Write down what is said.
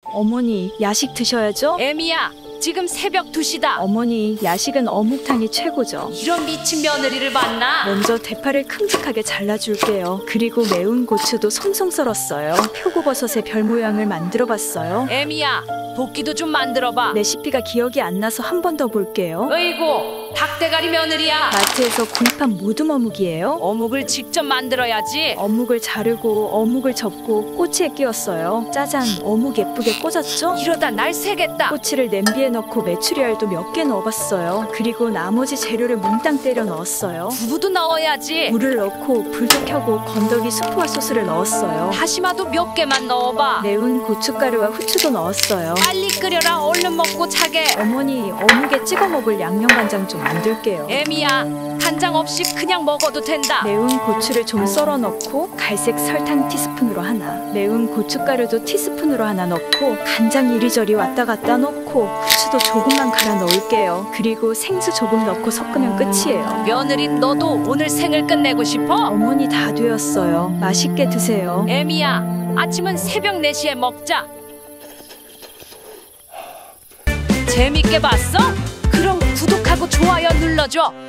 어머니, 야식 드셔야죠? 애미야, 지금 새벽 2시다. 어머니, 야식은 어묵탕이 최고죠. 이런 미친 며느리를 봤나? 먼저 대파를 큼직하게 잘라줄게요. 그리고 매운 고추도 송송 썰었어요. 표고버섯의 별 모양을 만들어봤어요. 애미야, 도끼도 좀 만들어봐. 레시피가 기억이 안 나서 한 번 더 볼게요. 어이구, 닭대가리 며느리야. 마트에서 구입한 모둠 어묵이에요. 어묵을 직접 만들어야지. 어묵을 자르고 어묵을 접고 꼬치에 끼웠어요. 짜잔, 어묵 예쁘게 꽂았죠? 이러다 날 새겠다. 꼬치를 냄비에 넣고 메추리알도 몇 개 넣어봤어요. 그리고 나머지 재료를 몽땅 때려 넣었어요. 두부도 넣어야지. 물을 넣고 불도 켜고 건더기 수프와 소스를 넣었어요. 다시마도 몇 개만 넣어봐. 매운 고춧가루와 후추도 넣었어요. 빨리 끓여라. 얼른 먹고 차게. 어머니, 어묵에 찍어 먹을 양념간장 좀 만들게요. 애미야, 간장 없이 그냥 먹어도 된다. 매운 고추를 좀 썰어 넣고 갈색 설탕 티스푼으로 하나, 매운 고춧가루도 티스푼으로 하나 넣고 간장 이리저리 왔다 갔다 넣고 후추도 조금만 갈아 넣을게요. 그리고 생수 조금 넣고 섞으면 끝이에요. 며느리, 너도 오늘 생을 끝내고 싶어? 어머니, 다 되었어요. 맛있게 드세요. 애미야, 아침은 새벽 4시에 먹자. 재밌게 봤어? 그럼 구독하고 좋아요 눌러줘.